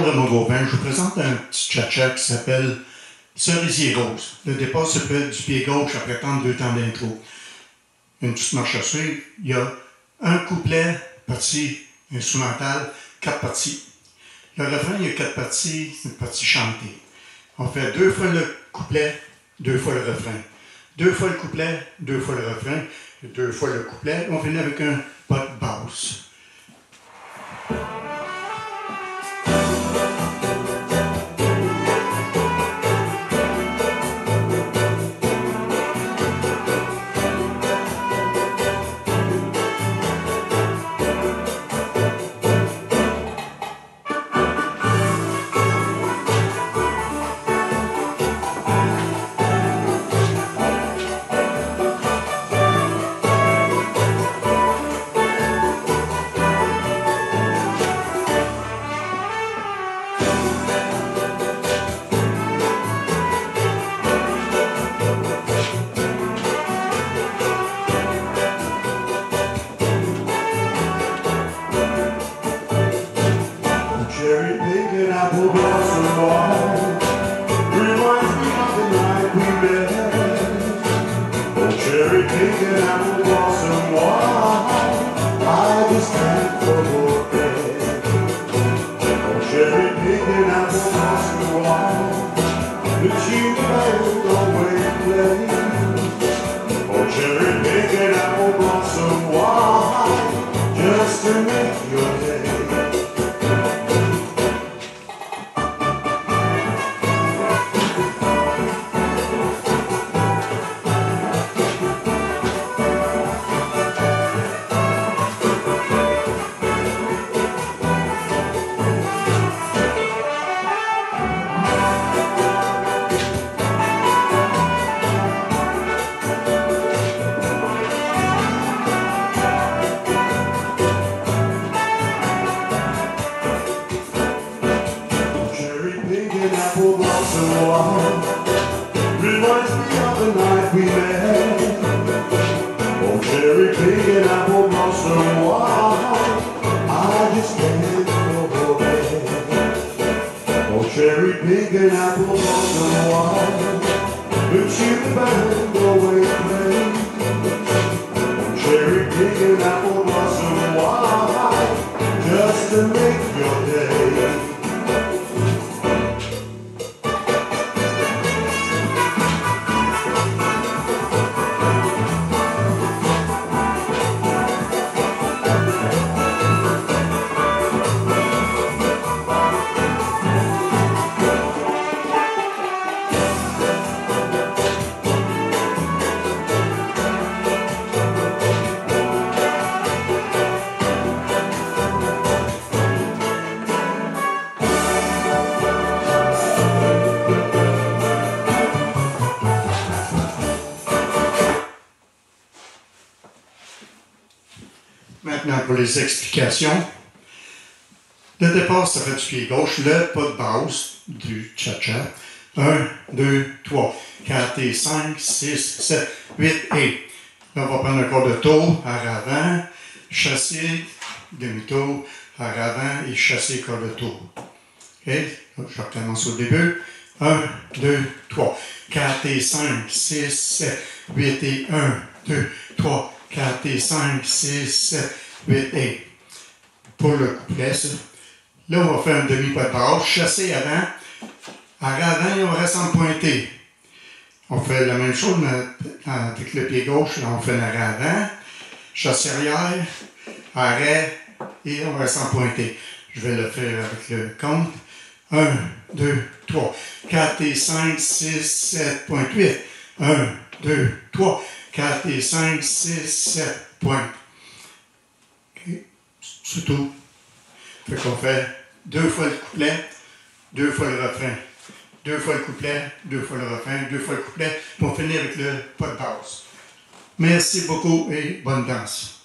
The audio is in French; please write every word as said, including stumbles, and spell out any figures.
Charles Raymond Gauvin, je vous présente un petit cha-cha qui s'appelle Cerisier Rose. Le départ se fait du pied gauche après trente-deux temps d'intro. Une petite marche à suivre. Il y a un couplet, partie instrumentale, quatre parties. Le refrain, il y a quatre parties, une partie chantée. On fait deux fois le couplet, deux fois le refrain. Deux fois le couplet, deux fois le refrain, deux fois le couplet. On finit avec un pas de basse. Cherry picking apple blossom wine reminds me of the night we met. Oh, cherry picking apple blossom wine, I just can't forget. Oh, cherry picking apple blossom wine, the tune band always plays. Oh, cherry picking apple blossom wine, just to make your day. Apple blossom wine reminds me of the night we met. Oh, cherry pig and apple blossom wine, I just can't forget. Oh, cherry pig and apple blossom wine, the tune band always plays. Oh, cherry pig and apple blossom wine, just to make your day. Maintenant, pour les explications, le départ, ça fait du pied gauche, le pas de basse du cha-cha. un, deux, trois, quatre et cinq, six, sept, huit et. Là, on va prendre un quart de tour, à avant, chasser, demi-tour, à avant et chasser quart de tour. OK? Je recommence au début. un, deux, trois, quatre et cinq, six, sept, huit et un, deux, trois, quatre et cinq, six, sept, huit et. Pour le couplet, ça. Là, on va faire un demi-pas de basse, chasser avant. À avant, on reste en pointé. On fait la même chose mais avec le pied gauche. Là, on fait l'arrêt avant, chasse arrière, arrêt et on reste en pointé. Je vais le faire avec le compte. un, deux, trois, quatre et cinq, six, sept, huit. un, deux, trois, quatre et cinq, six, sept, point. Okay. C'est tout. Fait qu'on fait deux fois le couplet, deux fois le refrain. Deux fois le couplet, deux fois le refrain, deux fois le couplet, pour finir avec le pas de basse. Merci beaucoup et bonne danse.